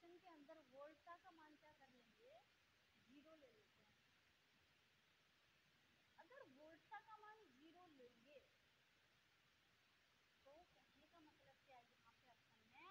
Situation के अंदर वोल्टा का मान क्या कर लेंगे, 0 ले लेते हैं। अगर वोल्टा का मान 0 लेंगे तो कहने का मतलब क्या है, यहाँ पे अपन ने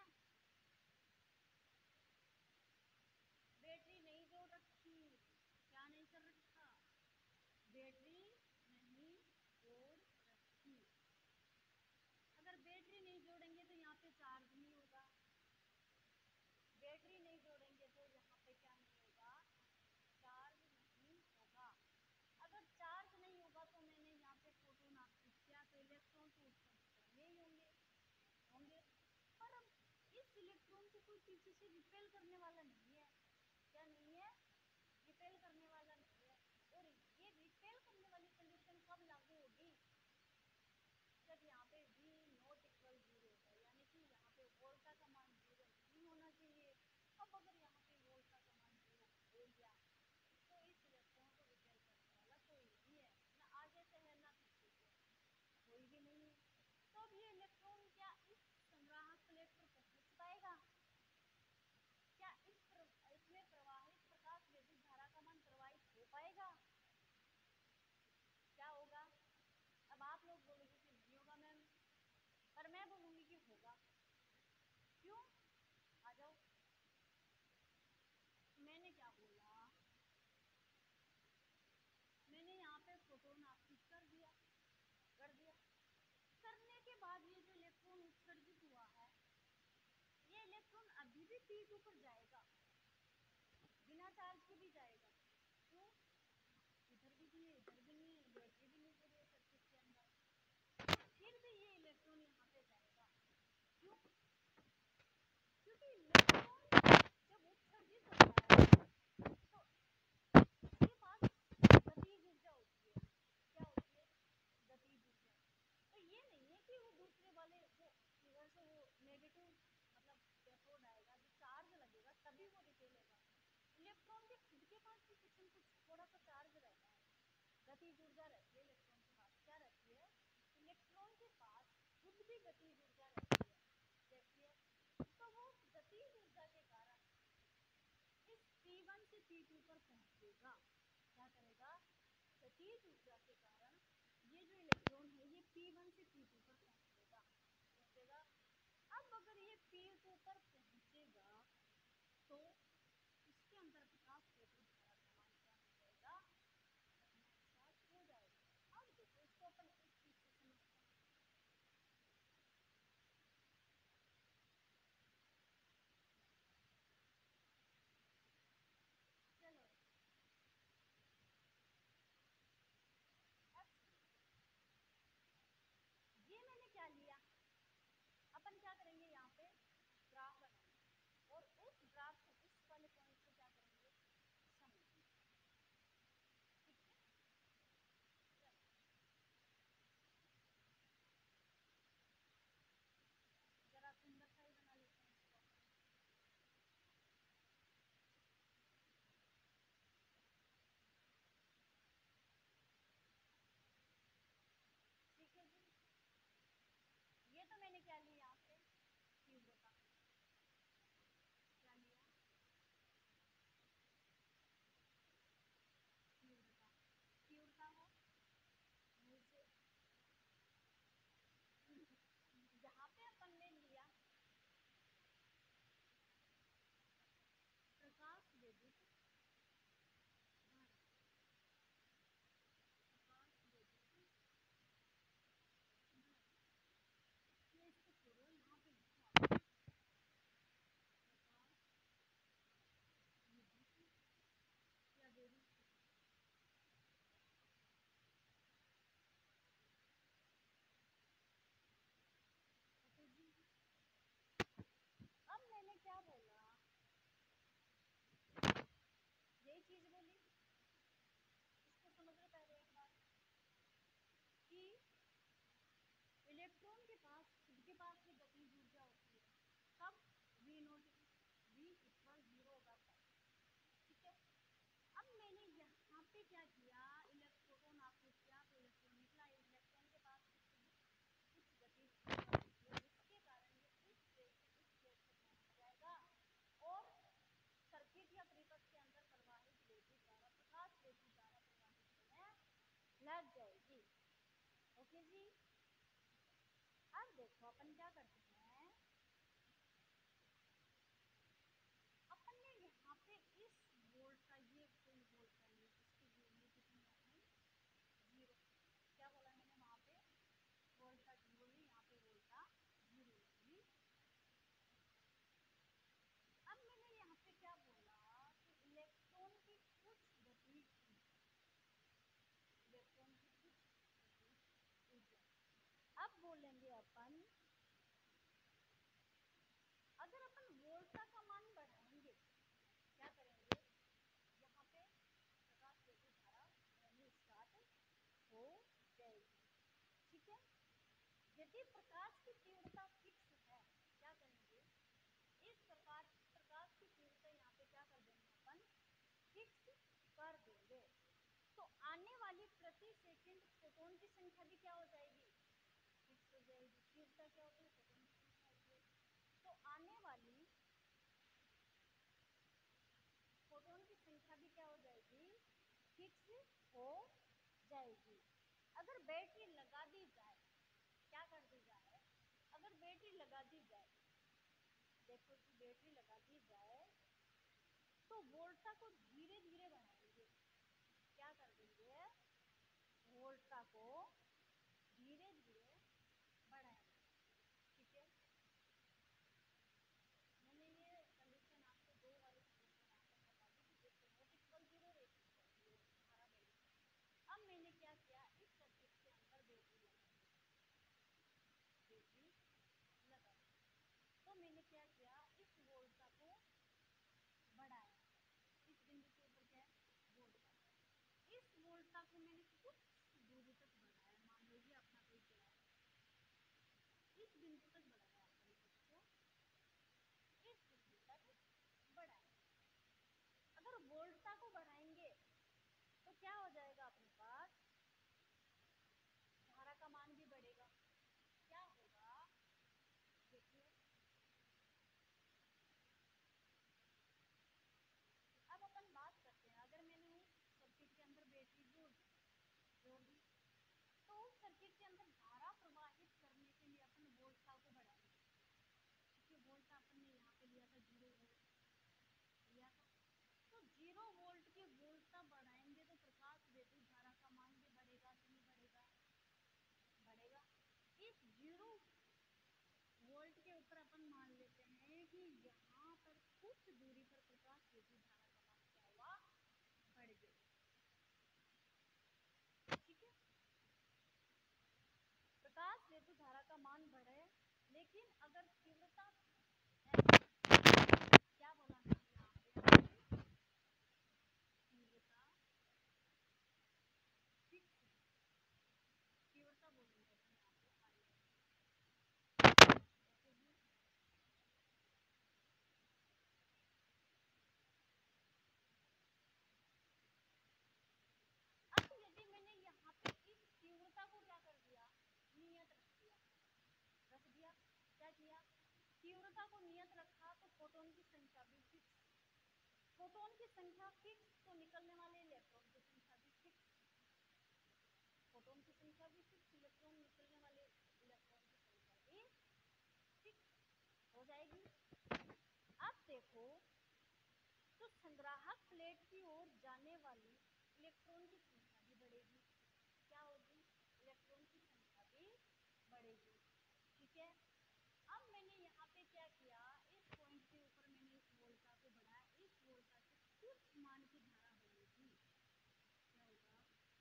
बैटरी नहीं जोड़ रखी। क्या नहीं कर रखा, बैटरी नहीं जोड़ रखी। अगर बैटरी नहीं जोड़ेंगे तो यहाँ पे चार्ज नहीं होगा, बैटरी नहीं जोड़ेंगे तो यहाँ पे क्या नहीं होगा, चार्ज नहीं होगा। अगर चार्ज नहीं होगा तो मैंने यहाँ पे फोटोन आपको किया तो इलेक्ट्रॉन तो उत्सर्जित करने ही होंगे। पर अब इस इलेक्ट्रॉन को कोई पीछे से रिपेल करने वाला नहीं है। क्या नहीं है, रिपेल करने वाला नहीं है। और ये रिपेल करने वाली कंडीशन कब लागू होगी, जब यहाँ पे V नॉट इक्वल 0 होगा, यानी कि यहाँ पे वोल्टा का मान 0 नहीं होना चाहिए। अब अगर यहाँ पे वोल्टा का मान 0 हो गया तो इस इलेक्ट्रॉन को रिपेल करने वाला कोई नहीं है, ना आगे से है ना पीछे से, कोई भी नहीं है। तो अब ये इलेक्ट्रॉन क्या इस संग्राहक प्लेट पर पहुंच पाएगा, क्या इसमें प्रवाहित प्रकाश विद्युत धारा का मान प्रवाहित हो पाएगा, क्या होगा। अब आप लोग बोलोगे कि नहीं होगा मैम, पर मैं बोलूंगी कि होगा। क्यों, आ जाओ। मैंने क्या बोला, मैंने यहाँ पे फोटोन आपतित कर दिया, करने के बाद ये जो इलेक्ट्रॉन उत्सर्जित हुआ है, ये इलेक्ट्रॉन अभी भी P2 पर जाएगा, बिना चार्ज के भी जाएगा। क्यों, इधर भी नहीं है, इधर भी नहीं है, बैटरी भी नहीं जुड़ी है सर्किट के अंदर, फिर भी ये इलेक्ट्रॉन यहाँ पे जाएगा। क्यों, क्योंकि इलेक्ट्रॉन जब उत्सर्जित होता है तो इसके पास गतिज ऊर्जा होती है। क्या होती है, गतिज ऊर्जा। तो ये नहीं है कि वो दूसरे वाले वो इधर से वो नेगेटिव मतलब कैथोड आएगा, जो चार्ज लगेगा तभी वो रिपेल होगा। इलेक्ट्रॉन के खुद के पास भी कुछ न कुछ थोड़ा सा चार्ज रहता है, गतिज ऊर्जा रहती है इलेक्ट्रॉन के पास। क्या रहती है, इलेक्ट्रॉन के पास खुद भी गतिज ऊर्जा रहती है। तो वो गतिज ऊर्जा के कारण इस P1 से P2 पर पहुंचेगा। क्या करेगा, गतिज ऊर्जा के कारण ये जो इलेक्ट्रॉन है ये P1 से P2 पर पहुंचेगा। अब अगर ये P2 पर पहुंचेगा तो इसके अंदर प्रकाश विद्युत धारा का मान क्या हो जाएगा, घटना स्टार्ट हो जाएगा। अब देखो इसको अपन एक चीज से समझते हैं। चलो ये मैंने क्या लिया, अपन क्या करेंगे, यहाँ पे ग्राफ बनाएंगे और उस ग्राफ को इस वाले पॉइंट से क्या करेंगे, समझेंगे। ठीक है, जरा सुंदर सा ही बना लेते हैं इसको। ठीक है जी, ये तो मैंने क्या लिया यहाँ पे, तीव्रता। क्या लिया, तीव्रता। तीव्रता है नीचे, यहाँ पे अपन ने लिया प्रकाश विद्युत धारा, प्रकाश विद्युत धारा। ये इसको छोड़ो, यहाँ पे लिखो आप प्रकाश विद्युत या देरी। ओके जी, अब मैंने क्या बोला, यही चीज बोली। इसको समझ लो पहले एक बात कि इलेक्ट्रॉन के पास खुद के पास भी गतिज ऊर्जा होती है। कब, V नोट V इक्वल 0 होगा तब। ठीक है, अब मैंने यहाँ पे क्या किया, इलेक्ट्रॉन आपको किया तो इलेक्ट्रॉन निकला, इलेक्ट्रॉन के पास कुछ गतिज ऊर्जा होती है जिसके कारण ये इस प्लेट से इस प्लेट पे पहुंच जाएगा और लग जाएगी। ओके जी। अब देखो अपन क्या करते हैं, अपन ने यहाँ पे इस वोल्ट का, ये कोई वोल्ट का ले, इसकी वैल्यू कितनी है अपनी, 0। क्या बोला मैंने वहां पे, वोल्ट का 0 है, यहाँ पे वोल्ट का 0 है। अब मैंने यहाँ पे क्या बोला कि इलेक्ट्रॉन की कुछ गतिज ऊर्जा, इलेक्ट्रॉन की कुछ गतिज ऊर्जा। अब बोलेंगे अपन, अगर अपन वोल्टा का मान बढ़ाएंगे, क्या करेंगे, यहाँ पे प्रकाश गति धारा बढ़नी स्टार्ट हो जाएगी। ठीक है। यदि प्रकाश की तीव्रता फिक्स है, क्या करेंगे, इस प्रकाश की तीव्रता यहाँ पे क्या कर देंगे अपन, फिक्स कर देंगे। तो आने वाली प्रति सेकंड फोटोन की संख्या भी क्या हो जाएगी, फिक्स हो जाएगी। तीव्रता क्या होती है, फोटोन की संख्या होती है। तो आने वाली फोटोन की संख्या भी क्या हो जाएगी, फिक्स हो जाएगी। अगर बैटरी लगा दी जाए, क्या कर दी जाए, अगर बैटरी लगा दी जाए, देखो जी बैटरी लगा दी जाए, तो वोल्टा को धीरे धीरे बढ़ाएंगे। क्या कर देंगे, वोल्टा को धीरे धीरे बढ़ाएंगे। ठीक है। मैंने ये कंडीशन आपको दो वाली कंडीशन आपको बता दी कि जैसे नोट इक्वल 0 रेट इक्वल 0 धारा बढ़ेगी। अब मैंने क्या किया, इस सर्किट के अंदर बैटरी लगा दी, बैटरी लगा दी। तो मैंने क्या किया, इस वोल्टा को बढ़ाया, इस बिंदु के ऊपर क्या है, वोल्टा, इस वोल्टा को मैंने कुछ दूरी तक बढ़ाया। मान लीजिए अपना कोई क्या है, इस बिंदु तक बढ़ाया अपन इसको, इस बिंदु तक बढ़ाया। अगर वोल्टा को बढ़ाएंगे तो क्या हो जाएगा अपने पास, धारा का मान भी बढ़ेगा। क्या होगा, देखिए अब अपन बात करते हैं, अगर मैंने उस सर्किट के अंदर बैटरी जोड़ दी, तो उस सर्किट के अंदर धारा प्रवाहित करने के लिए अपन वोल्टा को बढ़ाएंगे। क्योंकि वोल्टा अपन ने यहाँ पे लिया था 0 वोल्ट लिया था, तो 0 वोल्ट के वोल्टा बढ़ाएंगे तो प्रकाश विद्युत धारा का मान भी बढ़ेगा कि नहीं बढ़ेगा, बढ़ेगा। इस 0 वोल्ट के ऊपर अपन मान लेते हैं कि यहाँ पर कुछ दूरी पर प्रकाश विद्युत धारा का मान क्या हुआ, बढ़ गया। ठीक है। प्रकाश विद्युत धारा का मान बढ़े, लेकिन अगर तीव्रता, क्या बोला मैंने यहाँ पे, तीव्रता फिक्स, तीव्रता बोलेंगे अपन यहाँ पे आगे। ओके जी। अब यदि मैंने यहाँ पे इस तीव्रता को क्या कर दिया, नियत रख दिया, रख दिया, क्या किया, तीव्रता को नियत रखा, तो फोटोन की संख्या भी फिक्स, फोटोन की संख्या फिक्स, तो निकलने वाले इलेक्ट्रॉन की संख्या भी फिक्स, फोटोन की संख्या भी फिक्स, इलेक्ट्रॉन निकलने वाले इलेक्ट्रॉन की संख्या भी फिक्स हो जाएगी। अब देखो, तो संग्राहक प्लेट की ओर जाने वाली इलेक्ट्रॉन की संख्या भी बढ़ेगी। क्या होगी, इलेक्ट्रॉन की संख्या भी बढ़ेगी। ठीक है। अब मैंने यहाँ पे क्या किया, इस पॉइंट के ऊपर मैंने इस वोल्टा को बढ़ाया, इस वोल्टा से कुछ मान की धारा बनेगी। क्या होगा,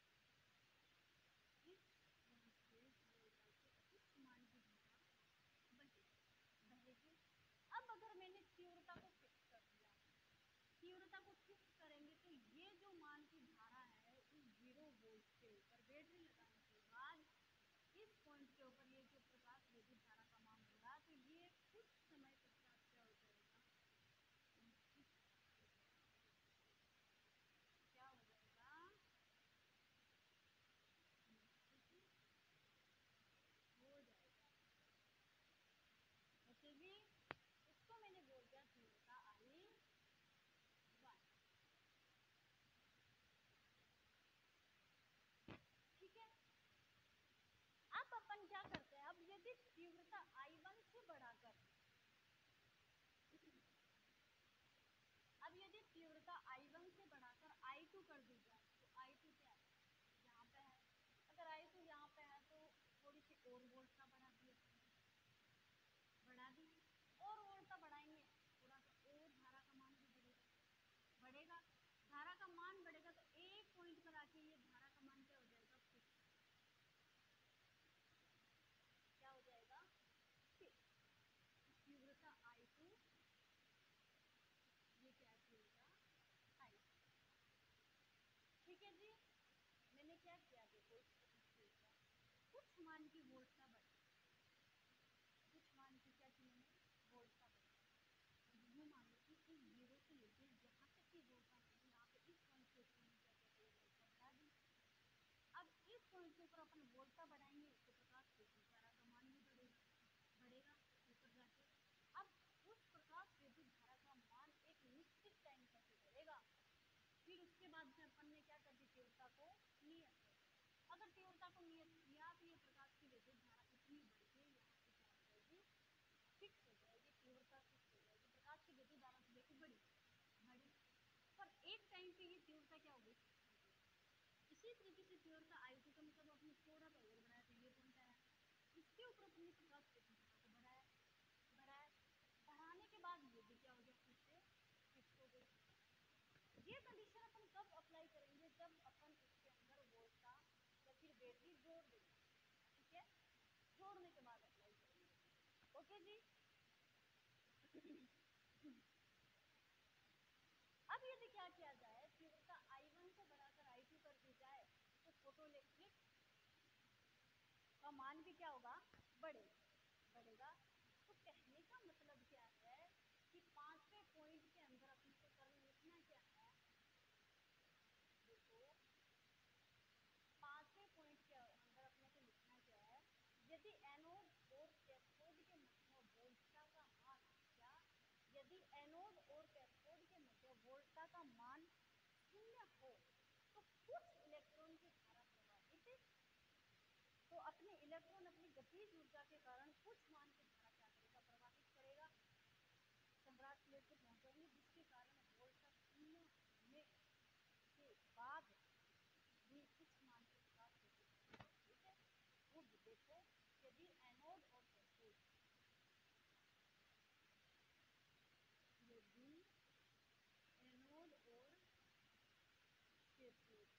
इस पॉइंट से इस वोल्टा से कुछ मान की धारा बहेगी। अब अगर मैंने तीव्रता को फिक्स कर दिया, तीव्रता को फिक्स करेंगे तो ये जो मान की धारा है, इस 0 वोल्ट के ऊपर बैटरी लगाने के बाद इस पॉइंट के ऊपर ये जो प्रकाश विद्युत धारा का अब यदि तीव्रता I1 से बढ़ाकर I2 कर दी जाए तो I2 क्या है, यहाँ पे है। अगर I2 यहाँ पे है तो थोड़ी सी और वोल्टता बढ़ा दी, बढ़ा दी, और वोल्टता बढ़ाएंगे थोड़ा सा और धारा का मान भी बढ़ेगा। धारा का मान बढ़ेगा तो एक पॉइंट पर आके ये धारा का मान क्या हो जाएगा, फिक्स। क्या हो जाएगा, फिक्स। तीव्रता I2, ये क्या है, तीव्रता I2। ठीक है जी, मैंने क्या किया, देखो कुछ मान की वोल्टता बढ़ी, कुछ मान की क्या की मैंने, वोल्टता बढ़ी। यूँ मान लो कि इस जीरो से लेके जहाँ तक की वोल्टता बढ़ी, यहाँ पे इस पॉइंट के ऊपर क्या कहते हैं, वोल्टता बढ़ा दी। अब इस पॉइंट के ऊपर अपन वोल्टता बढ़ाएंगे तो प्रकाश विद्युत धारा का मान भी बढ़ेगा ऊपर जाके। अब उस प्रकाश विद्युत धारा का मान एक निश्चित टाइम तक बढ़ेगा, फिर उसके बाद में अपन ने क्या कर दी, तीव्रता को नियत कर दिया। अगर तीव्रता को नियत किया तो ये प्रकाश की विद्युत धारा इतनी बढ़ के यहाँ पे क्या हो जाएगी, फिक्स हो जाएगी, तीव्रता फिक्स हो जाएगी। प्रकाश की विद्युत धारा से लेकर बड़ी पर एक टाइम पे ये तीव्रता क्या हो गई, इसी तरीके से तीव्रता I2 का मतलब अपने थोड़ा सा और बढ़ाया तो ये पॉइंट आया, इसके ऊपर अपने प्रकाश विद्युत धारा को बढ़ाया, बढ़ाने के बाद ये भी क्या हो गया, फिर से फिक्स हो गई। ये कंडीशन अपन कब अप्लाई करेंगे, जब अपन इसके अंदर वोल्टता या फिर बैटरी जोड़ देंगे, ठीक है, जोड़ने के बाद अप्लाई करेंगे। ओके जी। अब यदि क्या किया जाए, तीव्रता I1 को बढ़ाकर I2 कर दी जाए तो फोटोइलेक्ट्रिक का मान भी क्या होगा, बढ़ेगा। तो कहने का मतलब क्या है कि पांचवें पॉइंट के अंदर अपने को करंट लिखना क्या है, देखो पांचवें पॉइंट के अंदर अपने को लिखना क्या है, यदि एनोड और कैथोड के मध्य वोल्टता का मान, क्या, यदि एनोड और कैथोड के मध्य वोल्टता का मान 0 हो तो कुछ इलेक्ट्रॉन की धारा प्रवाहित, तो अपने इलेक्ट्रॉन अपनी गतिज ऊर्जा के कारण कुछ मान की धारा क्या करेगा, प्रवाहित करेगा, संग्राहक प्लेट को पहुंचाएंगे, जिसके कारण वोल्टता 0 होने के बाद भी कुछ मान के प्रकाश होते हैं। ठीक है, वो देखो यदि एनोड और कैथोड, यदि एनोड और कैथोड,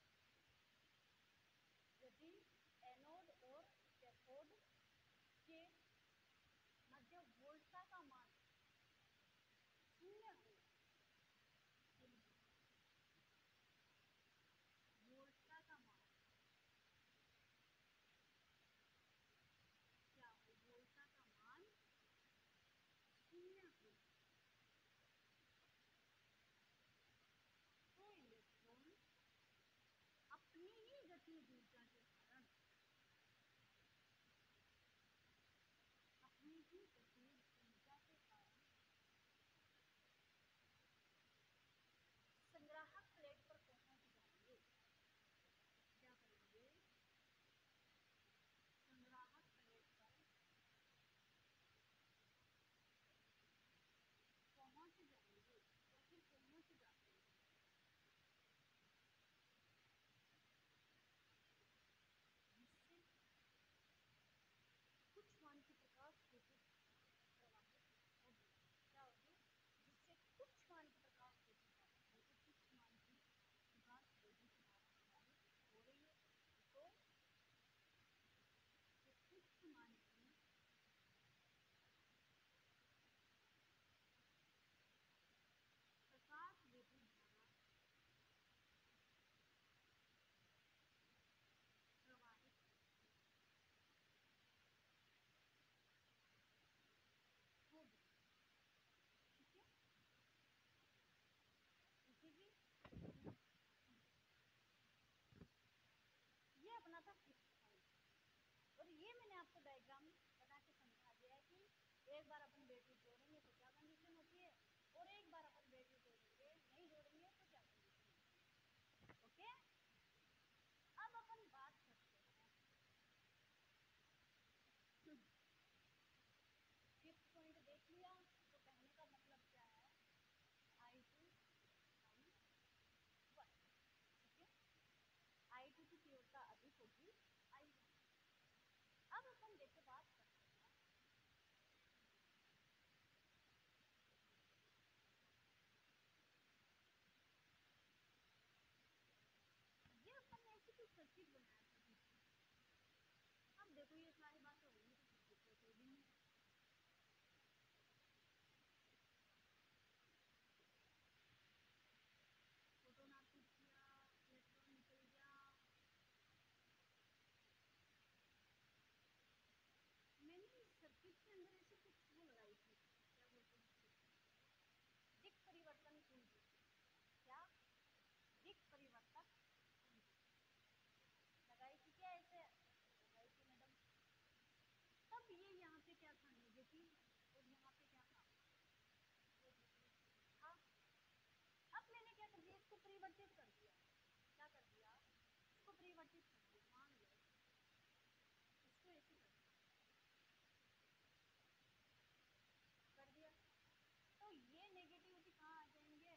यदि एनोड और कैथोड के मध्य वोल्टता का मान 0 हो, वोल्टता का मान क्या हो, वोल्टता का मान 0 हो तो इलेक्ट्रॉन अपनी ही गतिज ऊर्जा के कारण, अपनी ही गतिज ऊर्जा के कारण संग्राहक प्लेट पर पहुंच जाएंगे। क्या करेंगे, संग्राहक प्लेट पर पहुंच जाएंगे या फिर पहुंच जाते हैं, जिससे कुछ मान की प्रकाश विद्युत प्रवाहित होगी, क्या होगी, जिससे कुछ मान की प्रकाश विद्युत धारा, देखो कुछ मान की प्रकाश विद्युत धारा प्रवाहित हो रही है, तो कुछ मान की प्रकाश विद्युत धारा प्रवाहित होगी। ठीक है, ठीक है जी। ये अपना था फिक्स पॉइंट, और ये मैंने आपको डायग्राम बना के समझा दिया है कि एक बार अपन बैटरी जोड़ेंगे तो क्या कंडीशन होती है, और एक बार अपन बैटरी जोड़ेंगे, नहीं जोड़ेंगे तो क्या कंडीशन होती है। ओके, अब अपन बात करते हैं फिफ्थ पॉइंट देख लिया, तो कहने का मतलब क्या है, I2 परिवर्तित कर दिया, मान लो इसको ऐसे कर दिया, तो ये नेगेटिविटी कहाँ आ जाएंगे,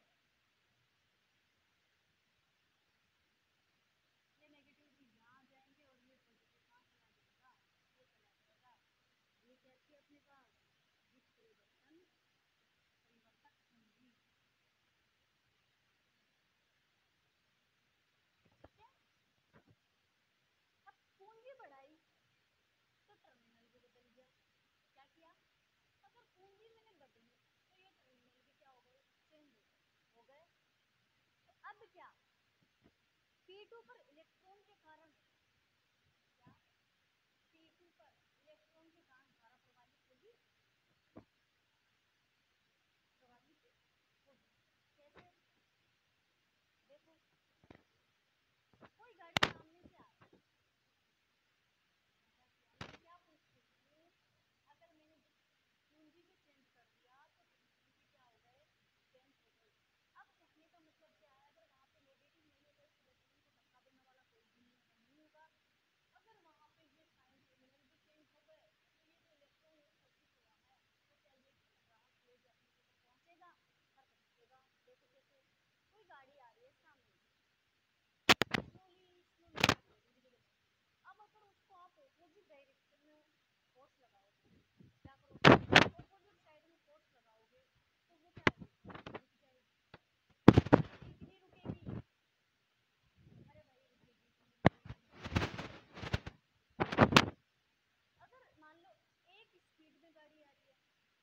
ये नेगेटिविटी यहाँ आ जाएंगे और ये पॉजिटिव कहाँ चला जाएगा, ये चला जाएगा। ये क्या थी अपने पास, दिख परिवर्तन परिवर्तक पूंजी, ठीक है। अब पूंजी बढ़ाई तो टर्मिनल भी बदल गया, क्या किया, अगर पूंजी मैंने बदली तो ये टर्मिनल भी क्या हो गए, चेंज हो गए। तो अब क्या, P2 पर इलेक्ट्रॉन के कारण, क्या P2 पर इलेक्ट्रॉन के कारण धारा प्रवाहित होगी, प्रवाहित होगी। कैसे, देखो कोई गाड़ी सामने से आ रही है, मैं क्या पूछती हूँ, अगर मैंने पूंजी भी चेंज कर दिया तो टर्मिनल भी क्या हो गए, चेंज हो गए। अब कहने का मतलब क्या है, अगर वहाँ पे नेगेटिव नहीं है तो इस इलेक्ट्रॉन को धक्का देने वाला कोई भी नहीं होगा। अगर वहाँ पे ये साइन टर्मिनल भी चेंज हो गए तो ये जो इलेक्ट्रॉन उत्सर्जित हुआ है वो क्या, ये संग्राहक प्लेट अपने ऊपर पहुंचेगा और पहुंचेगा। देखो कैसे, कोई गाड़ी आ रही है सामने, स्लोली स्लोली, अब अगर उसको आप ऑपोजिट डायरेक्शन में फोर्स लगाओगे, क्या करोगे, ऑपोजिट साइड में फोर्स लगाओगे तो वो क्या होगी, रुक जाएगी, कितनी रुकेगी, अरे भाई रुकेगी, अगर मान लो एक स्पीड में गाड़ी आ रही है,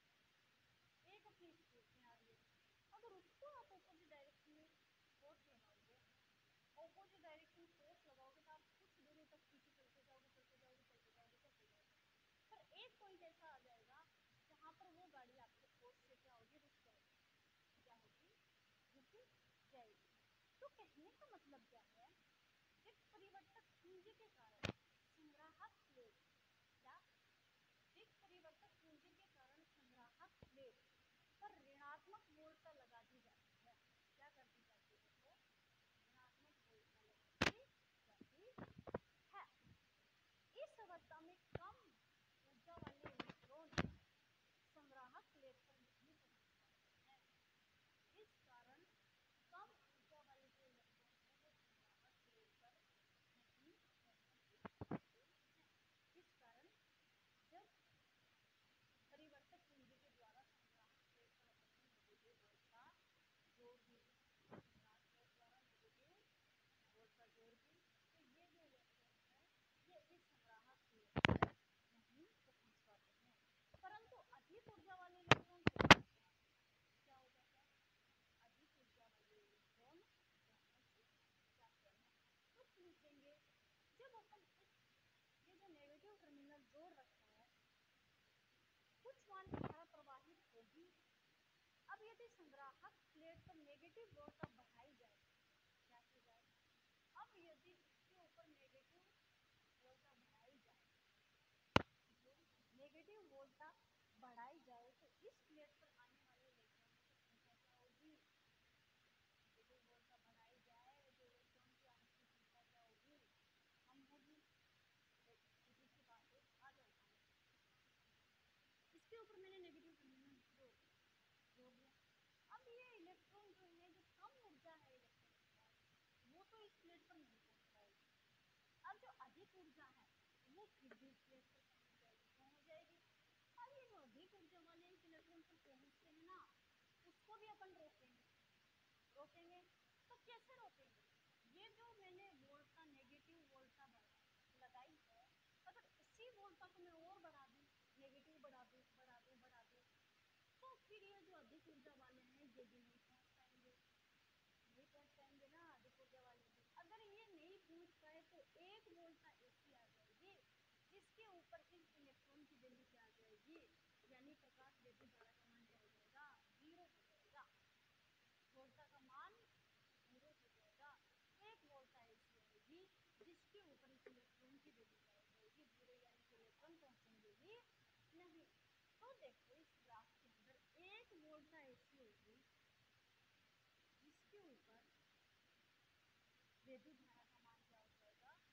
एक अपनी स्पीड में आ रही है, अगर उसको आप ऑपोजिट डायरेक्शन में फोर्स लगाओगे, ऑपोजिट डायरेक्शन फोर्स लगाओगे तो आप कुछ दूरी तक पीछे चलते जाओगे चलते जाओगे चलते जाओगे चलते जाओगे, पर एक पॉइंट ऐसा आ जाएगा जहां पर वो गाड़ी आपके फोर्स से क्या होगी, रुक जाएगी, क्या होगी, रुक जाएगी। तो कहने का मतलब क्या है, एक परिवर्तक पूंजी के कारण संग्राहक प्लेट, क्या, एक परिवर्तक पूंजी के कारण संग्राहक प्लेट पर ऋणात्मक वोल्टता लगा दी जाती है, क्या कर दी जाती है, देखो ऋणात्मक वोल्टता लगा दी जाती है। इस अवस्था में कम ऊर्जा वाले इलेक्ट्रॉन संग्राहक प्लेट पर नहीं पहुंच पाते हैं, इस कारण कम ऊर्जा वाले जो इलेक्ट्रॉन है वो संग्राहक प्लेट पर नहीं पहुंच पाते हैं। इस कारण जब परिवर्तक पूंजी के द्वारा संग्राहक प्लेट पर अपनी नेगेटिव वोल्टता जोड़ दी, संग्राहक प्लेट द्वारा नेगेटिव वोल्टता जोड़ दी, तो ये जो इलेक्ट्रॉन है ये इस संग्राहक प्लेट पर नहीं पहुंच पाते हैं, परंतु अधिक ऊर्जा वाले इलेक्ट्रॉन क्या करते हैं, क्या हो जाता है, अधिक ऊर्जा वाले इलेक्ट्रॉन पहुंच जाते हैं। तो पूछेंगे, जब अपन इस ये जो नेगेटिव टर्मिनल जोड़ रखा है कुछ मान की धारा प्रवाहित होगी, अब यदि संग्राहक प्लेट पर नेगेटिव वोल्टता बढ़ाई जाए, क्या की जाए, अब यदि इसके ऊपर नेगेटिव वोल्टता बढ़ाई जाए, जो नेगेटिव वोल्टता बढ़ाई जाए तो इस प्लेट पर आने वाले इलेक्ट्रॉनों की संख्या क्या होगी, नेगेटिव वोल्टता बढ़ाई जाए जो इलेक्ट्रॉन की आने की संख्या क्या होगी, कम होगी। देखो सीधी सी बात है, आ जाओ सामने, इसके ऊपर मैंने नेगेटिव टर्मिनल जोड़ दिया, अब ये इलेक्ट्रॉन जो है, जो कम ऊर्जा है इलेक्ट्रॉन के पास, वो तो इस प्लेट पर नहीं पहुंच पाएगी, अब जो अधिक ऊर्जा है वो फिर भी इस प्लेट पर पहुंच जाएगी, पहुंच जाएगी। अब ये जो अधिक ऊर्जा वाले इस इलेक्ट्रॉन पर पहुंचते हैं ना, उसको भी अपन रोकेंगे, रोकेंगे तो कैसे रोकेंगे, ये जो मैंने वोल्टता नेगेटिव वोल्टता लगाई है, अगर इसी वोल्टता को मैं और बढ़ा दूं, नेगेटिव बढ़ा दूं बढ़ा दूं बढ़ा दूं, तो फिर ये जो अधिक ऊर्जा वाले हैं ये भी नहीं पहुंच पाएंगे, नहीं पहुंच पाएंगे ना अधिक ऊर्जा वाले भी, अगर ये नहीं पहुंच पाए तो एक वोल्टता ऐसी आ जाएगी जिसके ऊपर इस इलेक्ट्रॉन की वैल्यू क्या आ जाएगी, यानी प्रकाश विद्युत धारा का मान क्या हो जाएगा, जीरो हो जाएगा, वोल्टता का मान जीरो हो जाएगा, एक वोल्टता ऐसी आएगी जिसके ऊपर इस इलेक्ट्रॉन की वैल्यू क्या हो जाएगी, जीरो, यानी कि इलेक्ट्रॉन पहुंचेंगे ही नहीं। तो देखो इस ग्राफ के अंदर एक वोल्टता ऐसी होगी जिसके ऊपर विद्युत धारा का मान क्या हो जाएगा,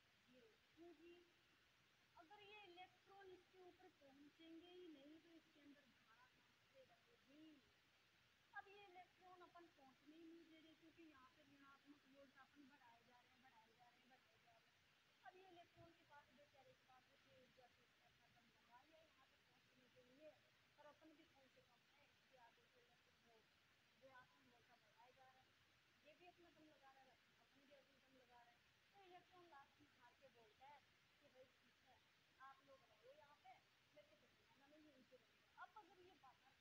चलेंगे ही नहीं तो इसके अंदर धारा कहाँ से रहेगी। अब ये इलेक्ट्रॉन अपन पहुंचने ही नहीं दे रहे क्योंकि यहाँ पे ऋणात्मक वोल्ट अपन बढ़ाए जा रहे हैं बढ़ाए जा रहे हैं बढ़ाए जा रहे हैं। अब ये इलेक्ट्रॉन के पास बेचारे के पास की ऊर्जा तो अपन लगा लिया यहाँ तक पहुंचने के लिए, और अपन भी कम से कम है इसके आगे से इलेक्ट्रॉन ऋणात्मक वोल्ट बढ़ाए जा रहे हैं, ये भी अपना दम लगा रहा है, अपन भी अपना दम लगा रहे हैं। तो इलेक्ट्रॉन लास्ट में हार के बोलता है कि भाई ठीक है आप लोग रहो यहाँ पे, मेरे को तो जाना नहीं यहीं पे रहेगा। अब अगर ये बाहर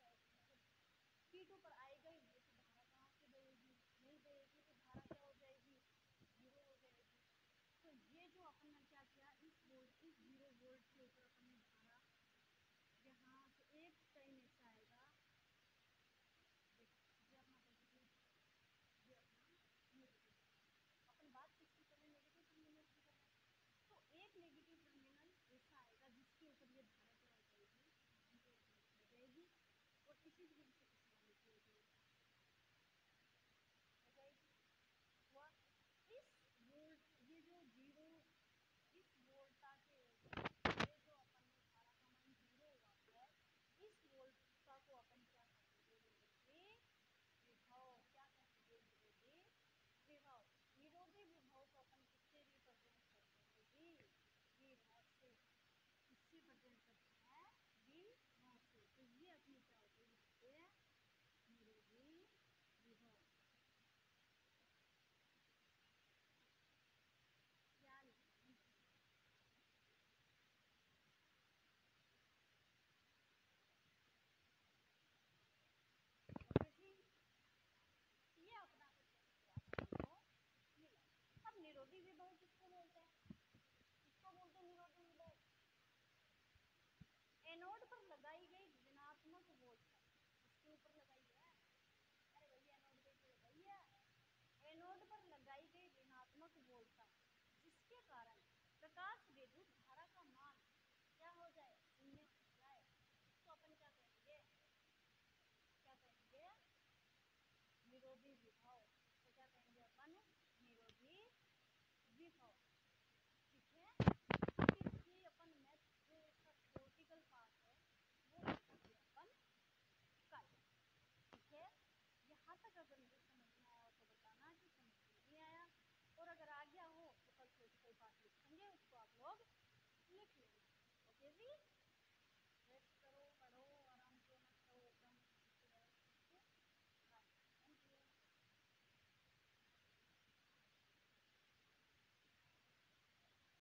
P2 पर आएगा ही नहीं तो धारा कहाँ से बहेगी, नहीं बहेगी तो धारा क्या हो जाएगी, जीरो हो जाएगी। तो ये जो अपन ने क्या किया, इस 0 वोल्ट के ऊपर अपन ने धारा यहाँ से एक टाइम ऐसा आएगा, ये अपना पॉजिटिव, ये अपना नेगेटिव, अपन बात किसकी कर रहे हैं, नेगेटिव टर्मिनल की कर रहे हैं। तो एक नेगेटिव टर्मिनल ऐसा आएगा जिसके ऊपर ये धारा क्या हो जाएगी, जीरो हो जाएगी, और इसी वजह से इस वाले की हो जाएगी। हुआ इस वोल्ट, ये जो जीरो, इस वोल्टा के ऊपर ये जो अपन ने धारा का मान जीरो हुआ है, इस वोल्टा को अपन क्या कहेंगे, विभव। क्या कहेंगे, विरोधी विभव। विरोधी विभव को अपन किससे रिप्रेजेंट करते हैं जी, V0 से। किससे प्रेजेंट करते हैं, V0 से। तो ये अपनी क्या हो गई, यहाँ पे विरोधी विभव। क्या लिखेंगे, ओके जी, ये अपना मिला। अब निरोधी विभव किसको बोलते हैं, किसको बोलते हैं निरोधी विभव, एनोड पर लगाई गई ऋणात्मक वोल्टता, इसके ऊपर लगाई है, अरे भैया एनोड पे तो लगाई है, एनोड पर लगाई गई ऋणात्मक वोल्टता जिसके कारण प्रकाश विद्युत धारा का मान क्या हो जाए, शून्य हो जाए, तो अपन क्या कहेंगे, क्या कहेंगे, निरोधी विभव। तो क्या कहेंगे अपन, निरोधी विभव। ठीक है, ये अपन मैथ जो इसका थ्योरेटिकल पार्ट है वो अपन कर, ठीक है। यहाँ तक अगर मुझे समझ में आया हो तो बताना कि समझ में नहीं आया, और अगर आ गया हो तो कल थ्योरेटिकल पार्ट लिखेंगे, उसको आप लोग लिख लेना, ओके जी।